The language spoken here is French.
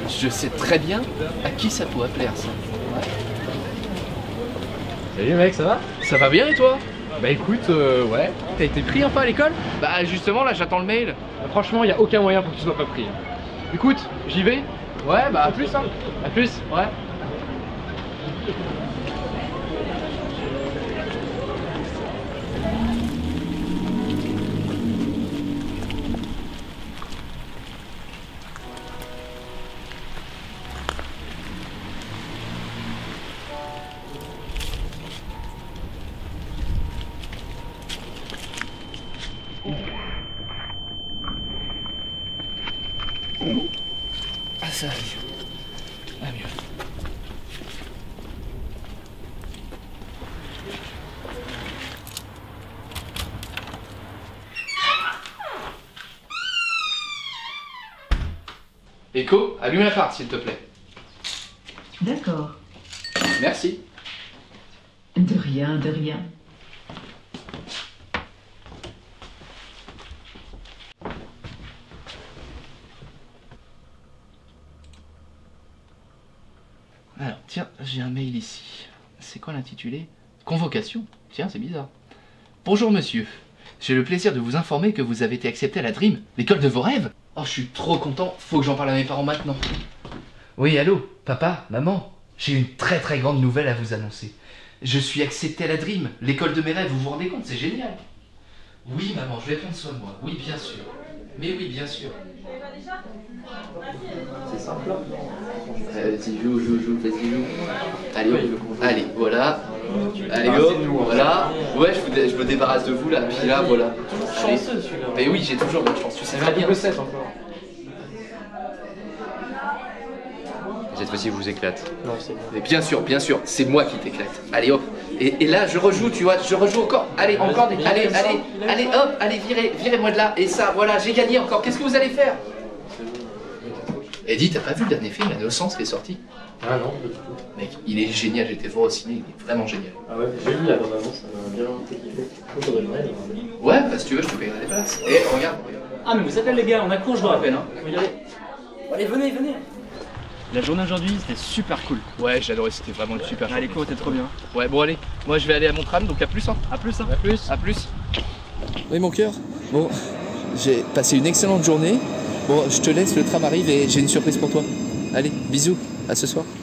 Je sais très bien à qui ça pourrait plaire, ça. Ouais. Salut mec, ça va? Ça va bien et toi? Bah écoute, ouais. T'as été pris un peu à l'école? Bah justement, là, j'attends le mail. Franchement, y a aucun moyen pour que tu sois pas pris. Écoute, j'y vais. Ouais, bah à plus, hein. À plus. Ouais. Ah ça va mieux. Ah mieux. Echo, allume la carte s'il te plaît. D'accord. Merci. De rien, de rien. Alors, tiens, j'ai un mail ici. C'est quoi l'intitulé? Convocation. Tiens, c'est bizarre. Bonjour monsieur. J'ai le plaisir de vous informer que vous avez été accepté à la Dream, l'école de vos rêves. Oh, je suis trop content. Faut que j'en parle à mes parents maintenant. Oui, allô, papa, maman. J'ai une très très grande nouvelle à vous annoncer. Je suis accepté à la Dream, l'école de mes rêves. Vous vous rendez compte? C'est génial. Oui, maman, je vais prendre soin de moi. Oui, bien sûr. Mais oui, bien sûr. C'est simple. Vas-y, joue, vas-y, joue. Allez, allez, voilà. Allez, hop, voilà. Ouais, je me débarrasse de vous là. Puis là, voilà. Chanceux celui-là. Mais oui, j'ai toujours de la chance. Tu sais très bien. double 7 encore. Cette fois-ci, vous éclate. Non, c'est bon. Mais bien sûr, c'est moi qui t'éclate. Allez, hop. Et là, je rejoue, tu vois, je rejoue encore. Allez, encore des. Allez, hop, allez, virez-moi de là. Et ça, voilà, j'ai gagné encore. Qu'est-ce que vous allez faire? Eddie, t'as pas vu le dernier film, L'Innocence, qui est sorti? Ah non, pas du tout. Mec, il est génial, j'étais voir au ciné, il est vraiment génial. Ah ouais, j'ai vu la bande-annonce, ça m'a bien fait kiffer. Je faudrait le mettre. Ouais, bah si tu veux, je te payerai des places. Et regarde. Ah mais vous êtes là les gars, on a cours je vous rappelle hein. Faut y aller. Allez venez. La journée aujourd'hui c'était super cool. Ouais, j'ai adoré, c'était vraiment une super chose. Les cours étaient trop bien. Ouais, bon allez, moi je vais aller à mon tram, donc à plus hein. A plus hein. À plus. Oui mon cœur. Bon, j'ai passé une excellente journée. Bon, je te laisse, le tram arrive et j'ai une surprise pour toi. Allez, bisous, à ce soir.